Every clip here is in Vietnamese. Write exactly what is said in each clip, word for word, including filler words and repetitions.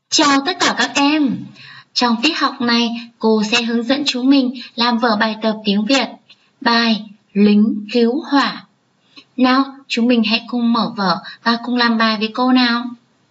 Chào tất cả các em! Trong tiết học này, cô sẽ hướng dẫn chúng mình làm vở bài tập tiếng Việt, bài Lính Cứu Hỏa. Nào, chúng mình hãy cùng mở vở và cùng làm bài với cô nào.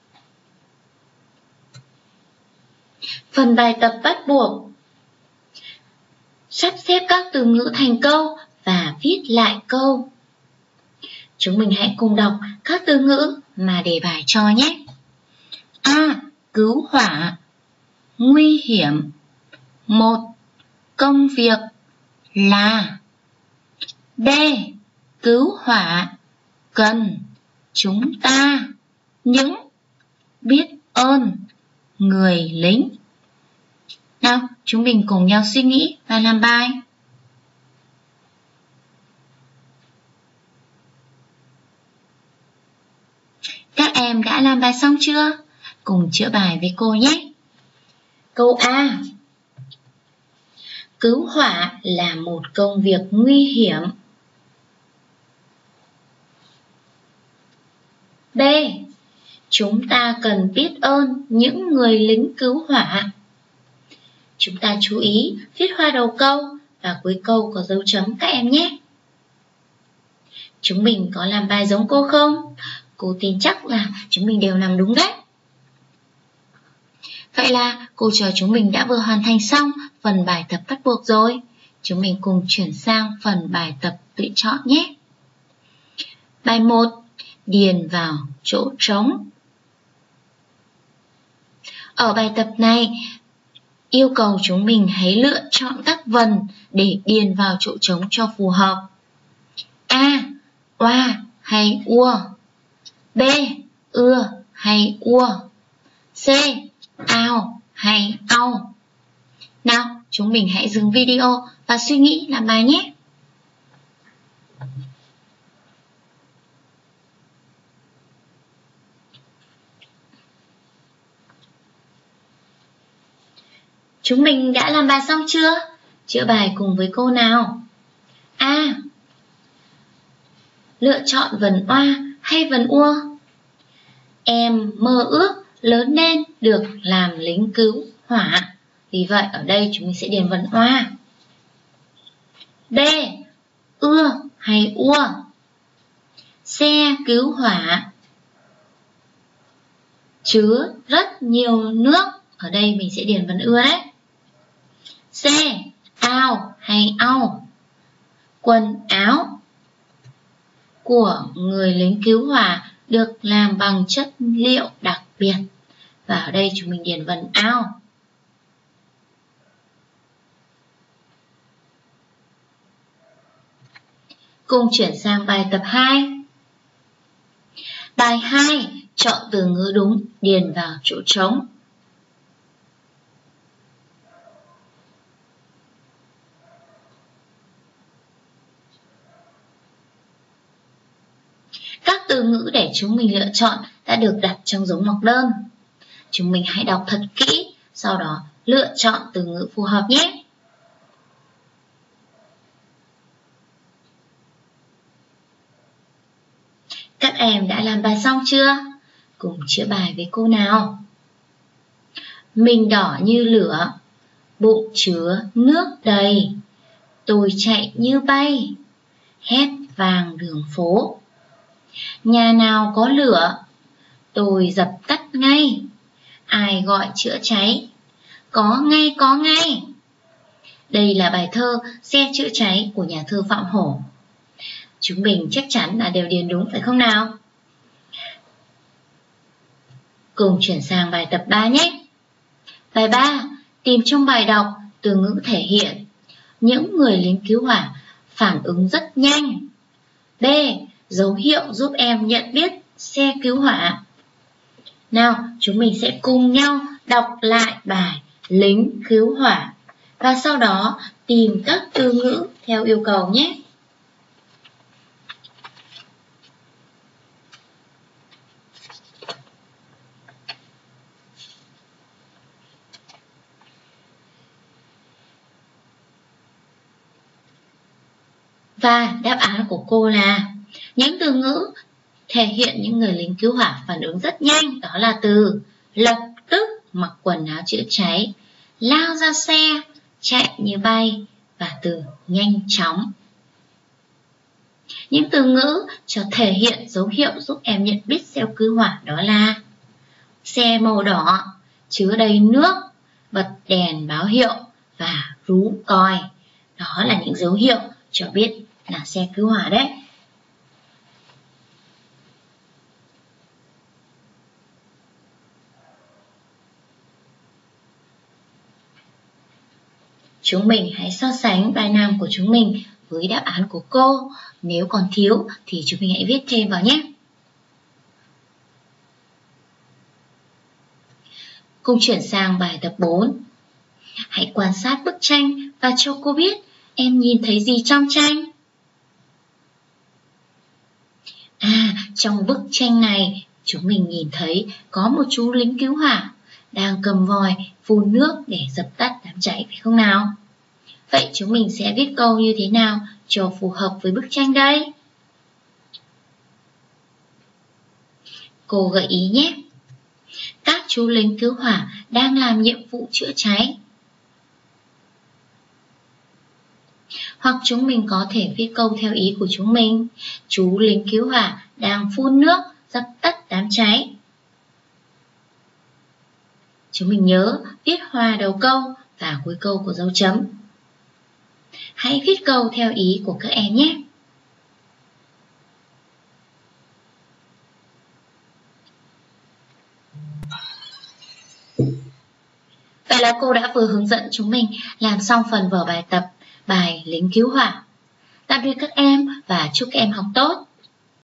Phần bài tập bắt buộc: sắp xếp các từ ngữ thành câu và viết lại câu. Chúng mình hãy cùng đọc các từ ngữ mà đề bài cho nhé. A. Cứu hỏa. Nguy hiểm. Một. Công việc là. B. Cứu hỏa cần chúng ta những biết ơn người lính. Nào, chúng mình cùng nhau suy nghĩ và làm bài. Các em đã làm bài xong chưa? Cùng chữa bài với cô nhé. Câu A. Cứu hỏa là một công việc nguy hiểm. B. Chúng ta cần biết ơn những người lính cứu hỏa. Chúng ta chú ý viết hoa đầu câu và cuối câu có dấu chấm các em nhé. Chúng mình có làm bài giống cô không? Cô tin chắc là chúng mình đều làm đúng đấy. Vậy là cô trò chúng mình đã vừa hoàn thành xong phần bài tập bắt buộc rồi. Chúng mình cùng chuyển sang phần bài tập tự chọn nhé. Bài một. Điền vào chỗ trống. Ở bài tập này, yêu cầu chúng mình hãy lựa chọn các vần để điền vào chỗ trống cho phù hợp. A. Oa hay ua. B. Ưa hay ua. C. Ao hay au. Nào, chúng mình hãy dừng video và suy nghĩ làm bài nhé. Chúng mình đã làm bài xong chưa? Chữa bài cùng với cô nào. A. Lựa chọn vần oa hay vần ua? Em mơ ước lớn lên được làm lính cứu hỏa. Vì vậy ở đây chúng mình sẽ điền vần oa. B. Ưa hay ua. Xe cứu hỏa chứa rất nhiều nước. Ở đây mình sẽ điền vần ưa đấy. C. Ao hay au. Quần áo của người lính cứu hỏa được làm bằng chất liệu đặc biệt. Và ở đây chúng mình điền vần ao. Cùng chuyển sang bài tập hai. Bài hai. Chọn từ ngữ đúng, điền vào chỗ trống. Các từ ngữ để chúng mình lựa chọn đã được đặt trong dấu ngoặc đơn. Chúng mình hãy đọc thật kỹ, sau đó lựa chọn từ ngữ phù hợp nhé. Các em đã làm bài xong chưa? Cùng chữa bài với cô nào. Mình đỏ như lửa, bụng chứa nước đầy. Tôi chạy như bay, hét vang đường phố. Nhà nào có lửa, tôi dập tắt ngay. Ai gọi chữa cháy, có ngay có ngay. Đây là bài thơ Xe chữa cháy của nhà thơ Phạm Hổ. Chúng mình chắc chắn là đều điền đúng phải không nào? Cùng chuyển sang bài tập ba nhé. Bài ba. Tìm trong bài đọc từ ngữ thể hiện những người lính cứu hỏa phản ứng rất nhanh. B. Dấu hiệu giúp em nhận biết xe cứu hỏa. Nào, chúng mình sẽ cùng nhau đọc lại bài lính cứu hỏa và sau đó tìm các từ ngữ theo yêu cầu nhé. Và đáp án của cô là những từ ngữ thể hiện những người lính cứu hỏa phản ứng rất nhanh, đó là từ lập tức, mặc quần áo chữa cháy, lao ra xe, chạy như bay và từ nhanh chóng. Những từ ngữ cho thể hiện dấu hiệu giúp em nhận biết xe cứu hỏa đó là xe màu đỏ, chứa đầy nước, bật đèn báo hiệu và rú còi. Đó là những dấu hiệu cho biết là xe cứu hỏa đấy. Chúng mình hãy so sánh bài làm của chúng mình với đáp án của cô. Nếu còn thiếu thì chúng mình hãy viết thêm vào nhé. Cùng chuyển sang bài tập bốn. Hãy quan sát bức tranh và cho cô biết em nhìn thấy gì trong tranh. À, trong bức tranh này chúng mình nhìn thấy có một chú lính cứu hỏa đang cầm vòi phun nước để dập tắt đám cháy, phải không nào? Vậy chúng mình sẽ viết câu như thế nào cho phù hợp với bức tranh đây? Cô gợi ý nhé. Các chú lính cứu hỏa đang làm nhiệm vụ chữa cháy. Hoặc chúng mình có thể viết câu theo ý của chúng mình. Chú lính cứu hỏa đang phun nước dập tắt đám cháy. Chúng mình nhớ viết hòa đầu câu và cuối câu của dấu chấm. Hãy viết câu theo ý của các em nhé. Vậy là cô đã vừa hướng dẫn chúng mình làm xong phần vở bài tập bài lính cứu hỏa. Tạm biệt các em và chúc các em học tốt.